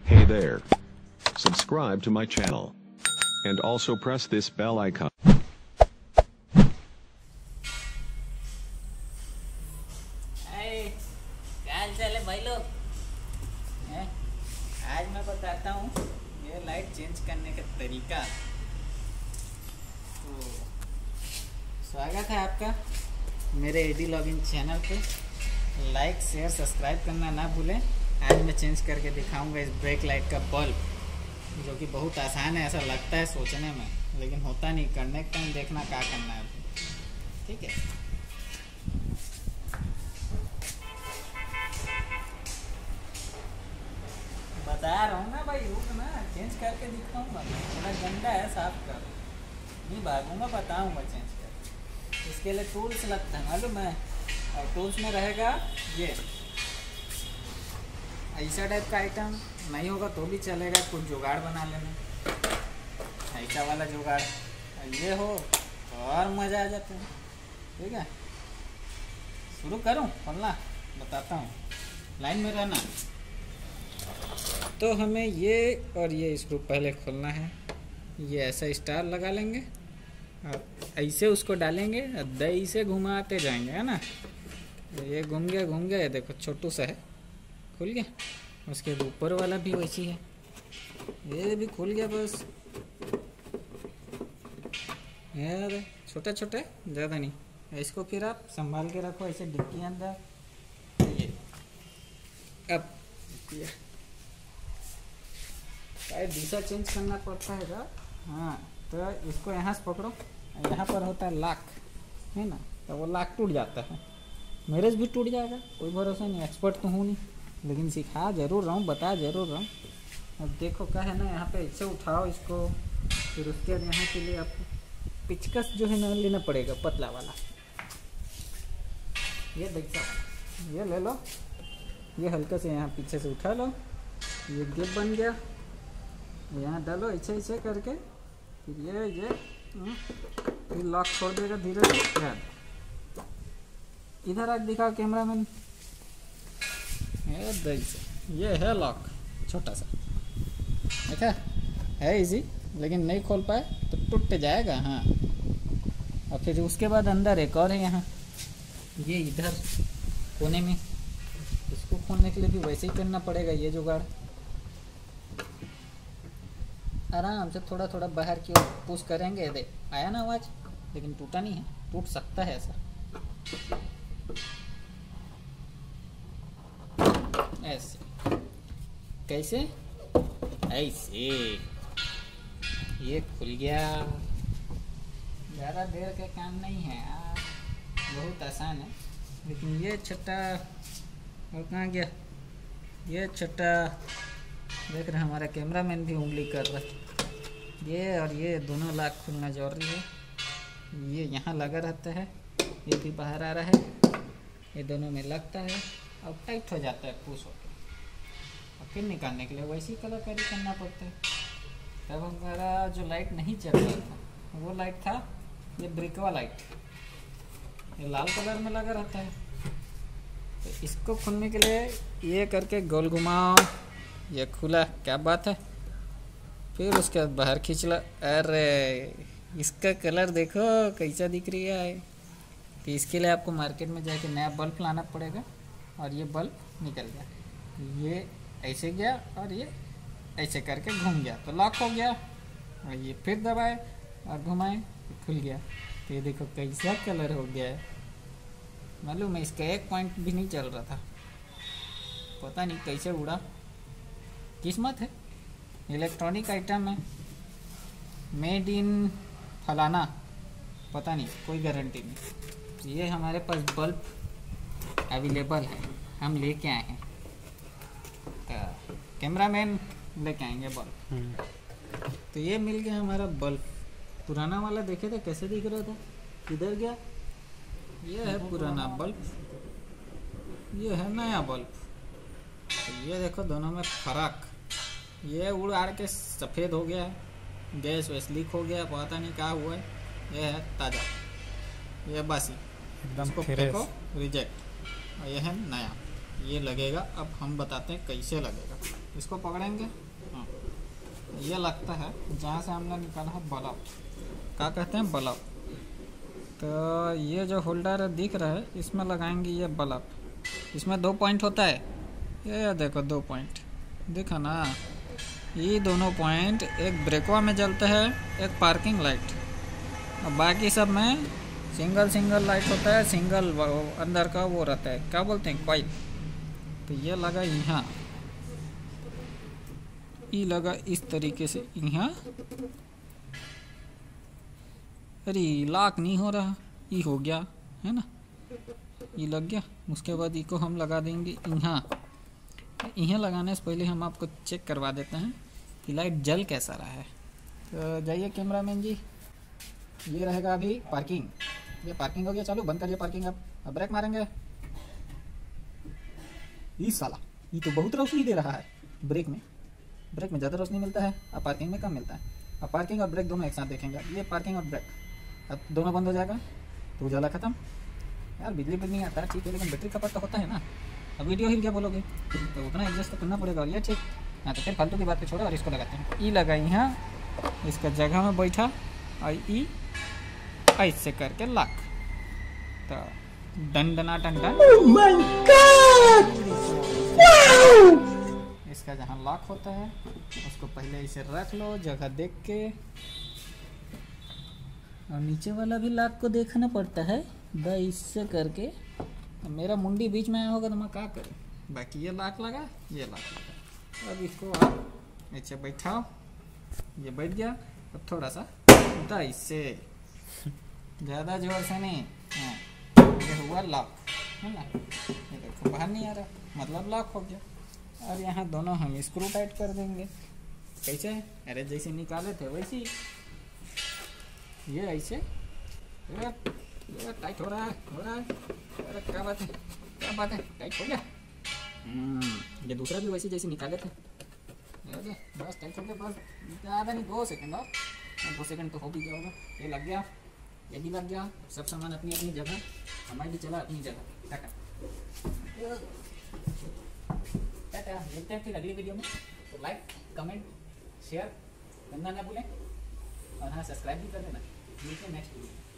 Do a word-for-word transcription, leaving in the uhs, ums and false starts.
Hey there. Subscribe to my channel. And also press this bell icon. हाय, क्या हाल चाल है भाई लोग? हैं? आज मैं बताता हूँ ये लाइट चेंज करने का तरीका। तो स्वागत है आपका मेरे एडी लॉगिन चैनल पे। लाइक शेयर सब्सक्राइब करना ना भूलें। आज मैं चेंज करके दिखाऊंगा इस ब्रेक लाइट का बल्ब, जो कि बहुत आसान है ऐसा लगता है सोचने में, लेकिन होता नहीं। करने के टाइम देखना क्या करना है, ठीक है? बता रहा हूँ ना भाई, रुक ना, चेंज करके दिखाऊंगा। थोड़ा गंदा है, साफ कर। नहीं भागूंगा, बताऊंगा चेंज कर। इसके लिए टूल्स लगता है मालूम है, और टूल्स में रहेगा ये ऐसा टाइप का आइटम। नहीं होगा तो भी चलेगा, कुछ जुगाड़ बना लेना, ऐसा वाला जुगाड़। ये हो तो और मज़ा आ जाता है, ठीक है? शुरू करूँ खोलना, बताता हूँ, लाइन में रहना। तो हमें ये और ये स्क्रू पहले खोलना है। ये ऐसा स्टार लगा लेंगे और ऐसे उसको डालेंगे, दही से घुमाते जाएंगे, है ना? ये घूम गया घूम गया, ये देखो छोटू सा है, खुल गया। उसके ऊपर वाला भी वैसी है, ये भी खुल गया। बस यार छोटा छोटा, ज़्यादा नहीं। इसको फिर आप संभाल के रखो ऐसे डिक्की अंदर। ये अब शायद दिशा चेंज करना पड़ता है का? हाँ, तो इसको यहाँ से पकड़ो, यहाँ पर होता है लॉक, है ना? तो वो लॉक टूट जाता है। मेरे से भी टूट जाएगा, कोई भरोसा नहीं, एक्सपर्ट तो हूँ नहीं, लेकिन सिखा जरूर रहा हूँ, बता जरूर रहा हूँ। अब देखो क्या है ना, यहाँ पे ऐसे उठाओ इसको, फिर उसके बाद यहाँ के लिए आपको पिचकस जो है ना लेना पड़ेगा, पतला वाला। ये देखो, ये ले लो, ये हल्का से यहाँ पीछे से उठा लो। ये गेप बन गया, यहाँ डालो ऐसे ऐसे करके, फिर ये ये फिर लॉक छोड़ देगा धीरे धीरे। इधर आज दिखाओ कैमरामैन, ये है लॉक छोटा सा, देखा है इजी, लेकिन नहीं खोल पाए तो टूट जाएगा। हाँ, और फिर उसके बाद अंदर एक और है यहाँ, ये इधर कोने में। इसको खोलने के लिए भी वैसे ही करना पड़ेगा, ये जुगाड़। आराम से थोड़ा थोड़ा बाहर की ओर पुश करेंगे, दे आया ना आवाज़, लेकिन टूटा नहीं है, टूट सकता है ऐसा। ऐसे कैसे? ऐसे ये खुल गया। ज़्यादा देर का काम नहीं है, बहुत आसान है। लेकिन ये छठा और कहाँ गया? ये छठा देख रहे, हमारा कैमरामैन भी उंगली कर रहा है। ये और ये दोनों लाख खुलना जरूरी है। ये यहाँ लगा रहता है, ये भी बाहर आ रहा है, ये दोनों में लगता है और टाइट हो जाता है पुश होकर। और फिर निकालने के लिए वैसी कलाकारी करना पड़ता है। तब हमारा जो लाइट नहीं चल रहा था, वो लाइट था ये ब्रिकवा लाइट, ये लाल कलर में लगा रहता है। तो इसको खोलने के लिए ये करके गोल घुमाओ, ये खुला, क्या बात है। फिर उसके बाद बाहर खींच लो। अरे इसका कलर देखो कैसा दिख रही है। तो इसके लिए आपको मार्केट में जाके नया बल्ब लाना पड़ेगा, और ये बल्ब निकल गया। ये ऐसे गया और ये ऐसे करके घूम गया, तो लॉक हो गया। और ये फिर दबाए और घुमाए, खुल गया। तो ये देखो कैसा कलर हो गया है। मालूम है, इसका एक पॉइंट भी नहीं चल रहा था, पता नहीं कैसे उड़ा। किस्मत है, इलेक्ट्रॉनिक आइटम है, मेड इन फलाना, पता नहीं, कोई गारंटी नहीं। तो ये हमारे पास बल्ब अवेलेबल है, हम लेके आए हैं। तो कैमरामैन लेके आएंगे बल्ब। तो ये मिल गया हमारा बल्ब। पुराना वाला देखे थे कैसे दिख रहा था, किधर गया? ये है पुराना बल्ब, ये है नया बल्ब। तो ये देखो दोनों में फर्क, ये उड़ आड़ के सफ़ेद हो गया है, गैस वैस लीक हो गया, पता नहीं क्या हुआ है। ये है ताज़ा, ये बासी, एकदम फेंको, रिजेक्ट। और ये है नया, ये लगेगा। अब हम बताते हैं कैसे लगेगा। इसको पकड़ेंगे, हाँ ये लगता है जहाँ से हमने निकाला है बल्ब, क्या कहते हैं बल्ब। तो ये जो होल्डर दिख रहा है इसमें लगाएंगे ये बल्ब। इसमें दो पॉइंट होता है, ये देखो दो पॉइंट देखा ना। ये दोनों पॉइंट एक ब्रेकवा में जलता है, एक पार्किंग लाइट, और बाकी सब में सिंगल सिंगल लाइट होता है। सिंगल अंदर का वो रहता है, क्या बोलते हैं, कॉइल। तो ये लगा यहाँ, ये लगा इस तरीके से यहाँ। अरे लॉक नहीं हो रहा, ये हो गया है ना, ये लग गया। उसके बाद इसको हम लगा देंगे यहाँ। यहाँ लगाने से पहले हम आपको चेक करवा देते हैं कि लाइट जल कैसा रहा है। तो जाइए कैमरामैन जी, ये रहेगा अभी पार्किंग। ये पार्किंग हो गया चालू, बंद करिए पार्किंग। अब अब ब्रेक मारेंगे। ये साला ये तो बहुत रोशनी दे रहा है ब्रेक में। ब्रेक में ज़्यादा रोशनी मिलता है और पार्किंग में कम मिलता है। अब पार्किंग और ब्रेक दोनों एक साथ देखेंगे। ये पार्किंग और ब्रेक अब दोनों बंद हो जाएगा तो उजाला खत्म। यार बिजली बिल नहीं आता ठीक है, लेकिन बैटरी खपत तो होता है ना। अब वीडियो हिल क्या बोलोगे, तो उतना एडजस्ट तो करना पड़ेगा। और ये ठीक, हाँ तो फिर फालतू की बात पे छोड़ो और इसको लगाते हैं। ई लगा यहाँ, इसका जगह में बैठा और ई ऐसे करके लाख। तो डन डना टन टन। इसका जहाँ लॉक होता है उसको पहले इसे रख लो जगह देख के, और नीचे वाला भी लॉक को देखना पड़ता है द इससे करके। मेरा मुंडी बीच में आया होगा तो मैं क्या करूँ। बाकी ये लॉक लगा, ये लॉक लगा। अब इसको आप नीचे बैठाओ, ये बैठ गया। अब थोड़ा सा द इससे, ज़्यादा जोर से नहीं। हाँ ये हुआ लॉक है ना, ये देखो बाहर नहीं आ रहा, मतलब लॉक हो गया। और यहाँ दोनों हम स्क्रू टाइट कर देंगे। कैसे, अरे जैसे निकाले थे वैसे ही। ये ऐसे ये टाइट हो रहा है, हो रहा है। अरे क्या बात है, क्या बात है, टाइट हो गया। ये दूसरा भी वैसे जैसे निकाले थे, बस टाइट हो गया। बस ज़्यादा नहीं, दो सेकंड और दो सेकंड तो हो भी गया होगा। ये लग गया, ये भी लग गया। सब सामान अपनी अपनी जगह, हमारी भी चला अपनी जगह। टाटा टाटा, मिलते हैं फिर अगली वीडियो में। तो लाइक कमेंट शेयर करना ना भूलें, और हाँ सब्सक्राइब भी कर देना। मिलते हैं नेक्स्ट वीडियो।